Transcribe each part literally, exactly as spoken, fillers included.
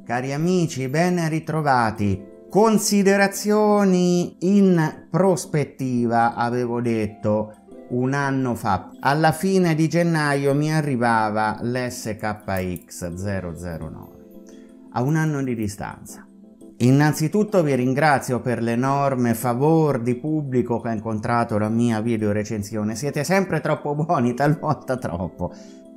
Cari amici, ben ritrovati. Considerazioni in prospettiva, avevo detto un anno fa. Alla fine di gennaio mi arrivava l'S K X zero zero nove, a un anno di distanza. Innanzitutto vi ringrazio per l'enorme favor di pubblico che ha incontrato la mia video recensione. Siete sempre troppo buoni, talvolta troppo.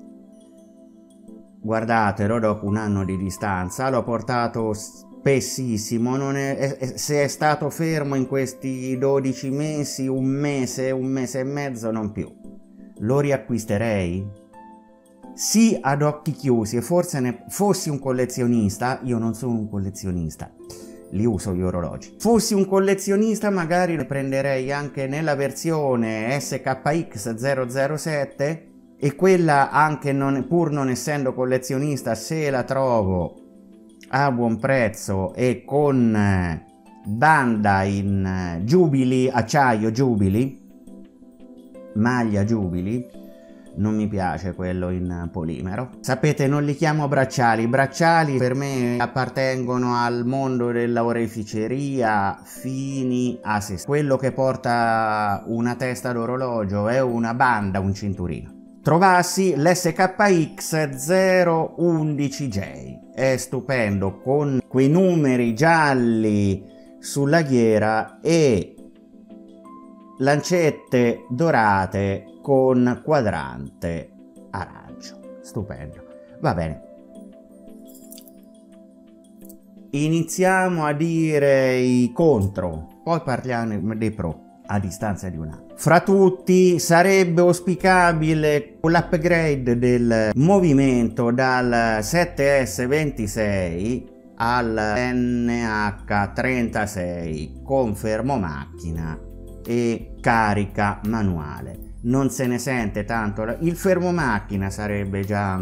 Guardatelo, dopo un anno di distanza l'ho portato spessissimo. Non è, è, se è stato fermo in questi dodici mesi, un mese, un mese e mezzo, non più. Lo riacquisterei? Sì, ad occhi chiusi, e forse ne fossi un collezionista. Io non sono un collezionista, li uso gli orologi. Fossi un collezionista magari le prenderei anche nella versione S K X zero zero sette, e quella, anche non, pur non essendo collezionista, se la trovo a buon prezzo e con banda in Jubilee, acciaio Jubilee, maglia Jubilee. Non mi piace quello in polimero. Sapete, non li chiamo bracciali. I bracciali per me appartengono al mondo della oreficeria, fini a se. Quello che porta una testa d'orologio è una banda, un cinturino. Trovassi l'S K X zero undici J. È stupendo, con quei numeri gialli sulla ghiera e lancette dorate con quadrante arancio. Stupendo. Va bene. Iniziamo a dire i contro, poi parliamo dei pro a distanza di un anno. Fra tutti sarebbe auspicabile l'upgrade del movimento dal sette S ventisei al N H trentasei con fermo macchina e carica manuale. Non se ne sente tanto. Il fermo macchina sarebbe già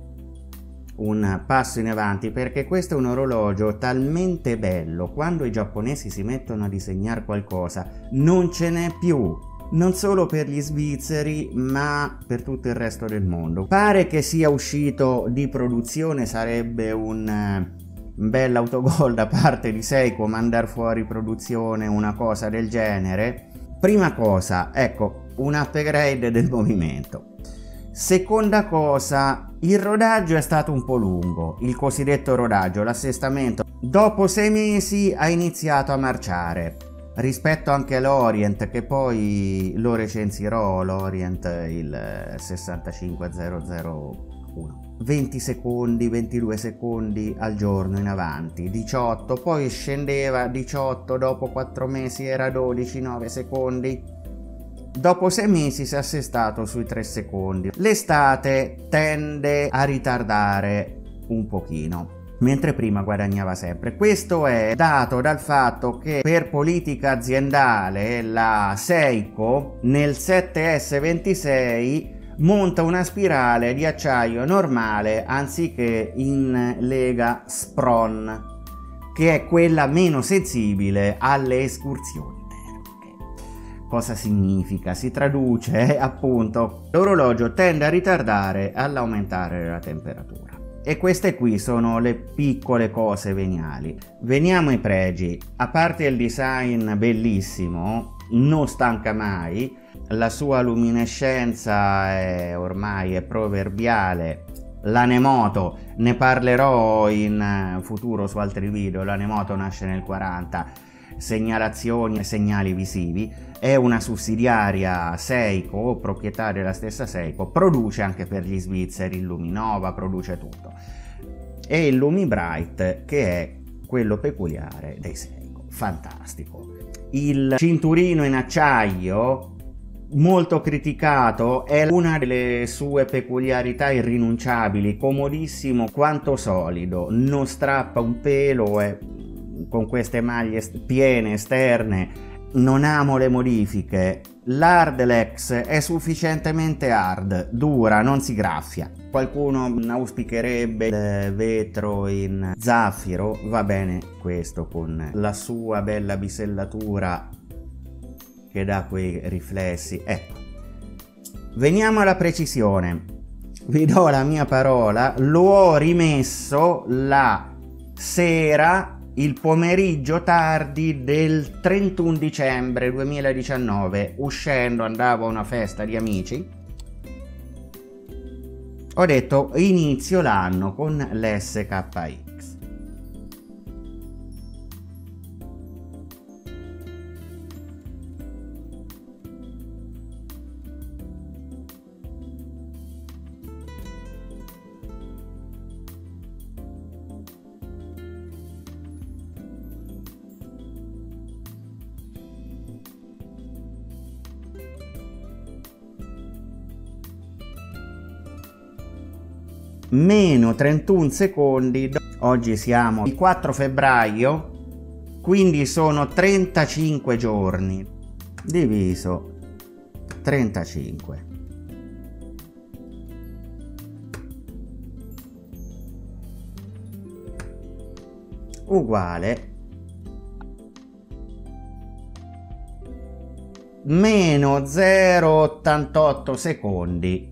un passo in avanti, perché questo è un orologio talmente bello. Quando i giapponesi si mettono a disegnare qualcosa non ce n'è più, non solo per gli svizzeri ma per tutto il resto del mondo. Pare che sia uscito di produzione, sarebbe un bel autogol da parte di Seiko mandar fuori produzione una cosa del genere. Prima cosa, ecco, un upgrade del movimento. Seconda cosa, il rodaggio è stato un po' lungo, il cosiddetto rodaggio, l'assestamento. Dopo sei mesi ha iniziato a marciare, rispetto anche all'Orient, che poi lo recensirò, l'Orient, il sessantacinque zero zero uno. venti secondi, ventidue secondi al giorno in avanti, diciotto, poi scendeva diciotto, dopo quattro mesi era dodici, nove secondi. Dopo sei mesi si è assestato sui tre secondi. L'estate tende a ritardare un pochino, mentre prima guadagnava sempre. Questo è dato dal fatto che per politica aziendale la Seiko nel sette S ventisei monta una spirale di acciaio normale anziché in lega Spron, che è quella meno sensibile alle escursioni. Cosa significa? Si traduce appunto, l'orologio tende a ritardare all'aumentare la temperatura. E queste qui sono le piccole cose veniali. Veniamo ai pregi. A parte il design bellissimo, non stanca mai, la sua luminescenza è ormai è proverbiale. L'Anemoto, ne parlerò in futuro su altri video, l'Anemoto nasce nel quaranta, segnalazioni e segnali visivi, è una sussidiaria Seiko, proprietaria della stessa Seiko, produce anche per gli svizzeri il Luminova, produce tutto, e il Lumibright, che è quello peculiare dei Seiko, fantastico. Il cinturino in acciaio, molto criticato, è una delle sue peculiarità irrinunciabili, comodissimo quanto solido, non strappa un pelo, è con queste maglie piene esterne. Non amo le modifiche. L'Hardlex è sufficientemente hard, dura, non si graffia. Qualcuno auspicherebbe il vetro in zaffiro, va bene questo con la sua bella bisellatura che dà quei riflessi. Ecco, veniamo alla precisione. Vi do la mia parola, lo ho rimesso la sera, il pomeriggio tardi del trentuno dicembre duemiladiciannove, uscendo andavo a una festa di amici, ho detto inizio l'anno con l'S K X. Meno trentuno secondi, oggi siamo il quattro febbraio, quindi sono trentacinque giorni, diviso trentacinque. Uguale meno zero virgola ottantotto secondi.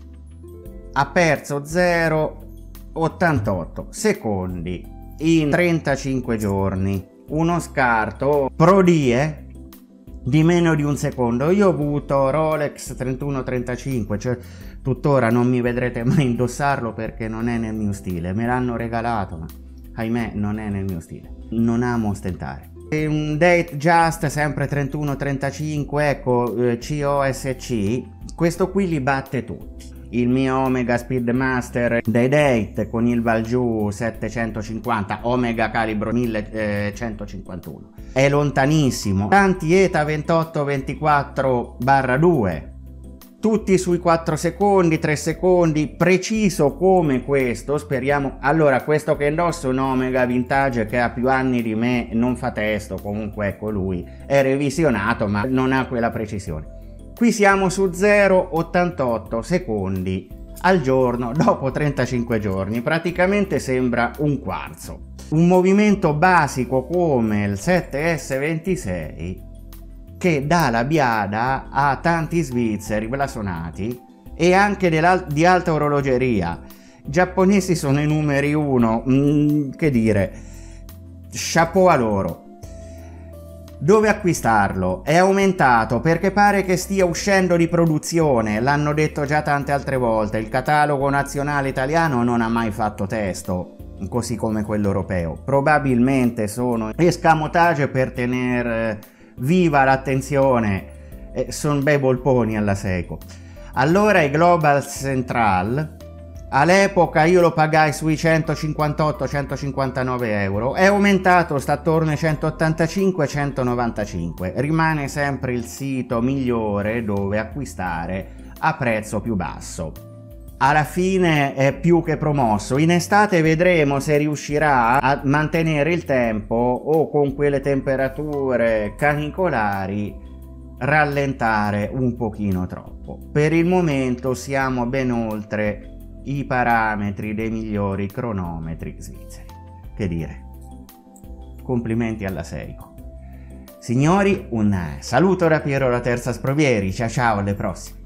Ha perso zero virgola ottantotto secondi in trentacinque giorni, uno scarto pro die di meno di un secondo. Io ho avuto Rolex trentuno trentacinque, cioè tuttora non mi vedrete mai indossarlo perché non è nel mio stile, me l'hanno regalato ma ahimè non è nel mio stile, non amo ostentare. E un Datejust sempre trentuno trentacinque, ecco, eh, C O S C, questo qui li batte tutti. Il mio Omega Speedmaster dei Date con il Valjoux settecentocinquanta Omega calibro millecentocinquantuno è lontanissimo. Tanti ETA ventotto ventiquattro barra due, tutti sui quattro secondi, tre secondi, preciso come questo, speriamo. Allora, questo che indosso è un Omega vintage che ha più anni di me, non fa testo, comunque ecco lui, è revisionato ma non ha quella precisione. Qui siamo su zero virgola ottantotto secondi al giorno dopo trentacinque giorni, praticamente sembra un quarzo. Un movimento basico come il sette S ventisei che dà la biada a tanti svizzeri blasonati e anche di alta orologeria. I giapponesi sono i numeri uno, mm, che dire, chapeau a loro. Dove acquistarlo? È aumentato perché pare che stia uscendo di produzione, l'hanno detto già tante altre volte, il catalogo nazionale italiano non ha mai fatto testo, così come quello europeo. Probabilmente sono escamotage per tenere viva l'attenzione, eh, sono bei bolponi alla Seiko. Allora i Global Central, all'epoca io lo pagai sui centocinquantotto centocinquantanove euro, è aumentato, sta attorno ai centottantacinque centonovantacinque, rimane sempre il sito migliore dove acquistare a prezzo più basso. Alla fine è più che promosso, in estate vedremo se riuscirà a mantenere il tempo o con quelle temperature canicolari rallentare un pochino troppo. Per il momento siamo ben oltre i parametri dei migliori cronometri svizzeri. Che dire, complimenti alla Seiko. Signori, un saluto da Piero la Terza Sprovieri, ciao ciao, alle prossime.